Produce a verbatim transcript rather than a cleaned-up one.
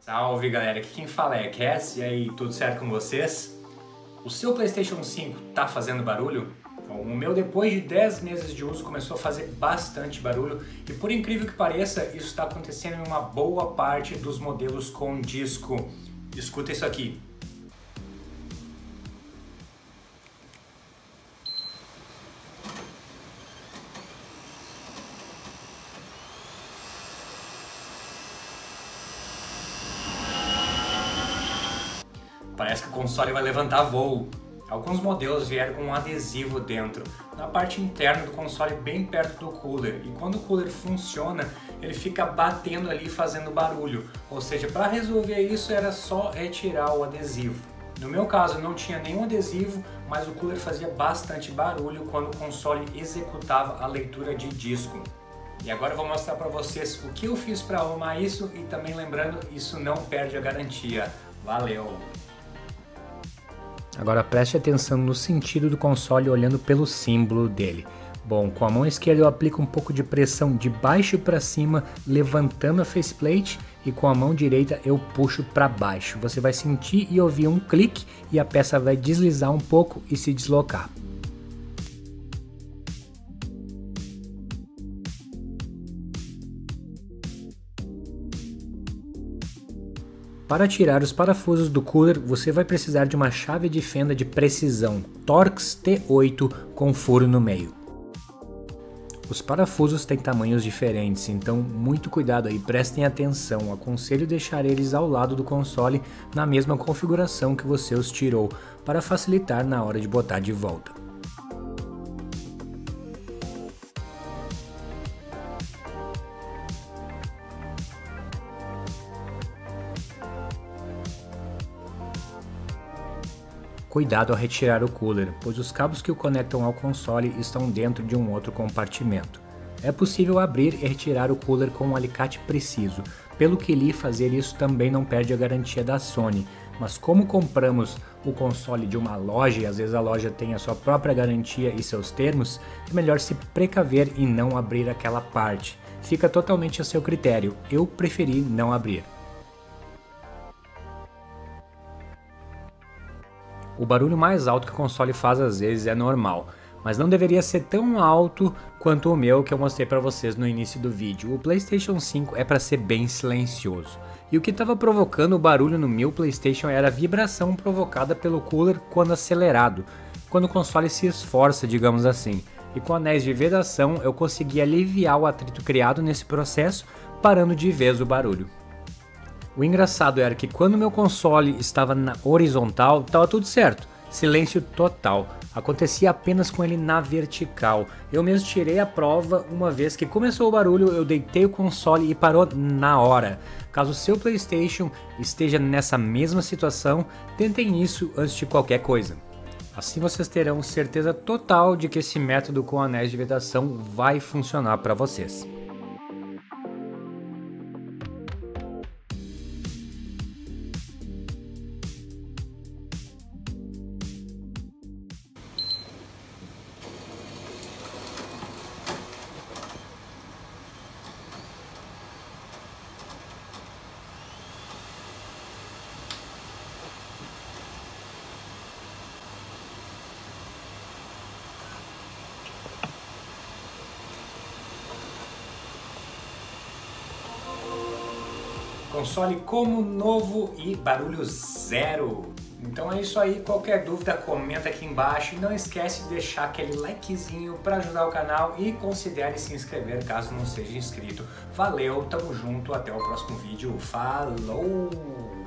Salve galera, aqui quem fala é Cass, e aí, tudo certo com vocês? O seu PlayStation cinco tá fazendo barulho? Bom, o meu depois de dez meses de uso começou a fazer bastante barulho e por incrível que pareça, isso está acontecendo em uma boa parte dos modelos com disco. Escuta isso aqui. Parece que o console vai levantar voo. Alguns modelos vieram com um adesivo dentro, na parte interna do console bem perto do cooler, e quando o cooler funciona, ele fica batendo ali fazendo barulho, ou seja, para resolver isso era só retirar o adesivo. No meu caso não tinha nenhum adesivo, mas o cooler fazia bastante barulho quando o console executava a leitura de disco. E agora eu vou mostrar para vocês o que eu fiz para arrumar isso e também lembrando, isso não perde a garantia. Valeu! Agora preste atenção no sentido do console olhando pelo símbolo dele. Bom, com a mão esquerda eu aplico um pouco de pressão de baixo para cima, levantando a faceplate, e com a mão direita eu puxo para baixo. Você vai sentir e ouvir um clique e a peça vai deslizar um pouco e se deslocar. Para tirar os parafusos do cooler, você vai precisar de uma chave de fenda de precisão Torx T oito com furo no meio. Os parafusos têm tamanhos diferentes, então muito cuidado aí, prestem atenção. Aconselho deixar eles ao lado do console na mesma configuração que você os tirou, para facilitar na hora de botar de volta. Cuidado ao retirar o cooler, pois os cabos que o conectam ao console estão dentro de um outro compartimento. É possível abrir e retirar o cooler com um alicate preciso, pelo que li, fazer isso também não perde a garantia da Sony, mas como compramos o console de uma loja e às vezes a loja tem a sua própria garantia e seus termos, é melhor se precaver e não abrir aquela parte. Fica totalmente a seu critério, eu preferi não abrir. O barulho mais alto que o console faz às vezes é normal, mas não deveria ser tão alto quanto o meu que eu mostrei para vocês no início do vídeo. O PlayStation cinco é para ser bem silencioso, e o que estava provocando o barulho no meu PlayStation era a vibração provocada pelo cooler quando acelerado, quando o console se esforça, digamos assim, e com anéis de vedação eu consegui aliviar o atrito criado nesse processo, parando de vez o barulho. O engraçado era que quando meu console estava na horizontal, estava tudo certo, silêncio total. Acontecia apenas com ele na vertical. Eu mesmo tirei a prova uma vez que começou o barulho, eu deitei o console e parou na hora. Caso o seu PlayStation esteja nessa mesma situação, tentem isso antes de qualquer coisa. Assim vocês terão certeza total de que esse método com anéis de vedação vai funcionar para vocês. Console como novo e barulho zero. Então é isso aí, qualquer dúvida comenta aqui embaixo e não esquece de deixar aquele likezinho para ajudar o canal e considere se inscrever caso não seja inscrito. Valeu, tamo junto, até o próximo vídeo, falou!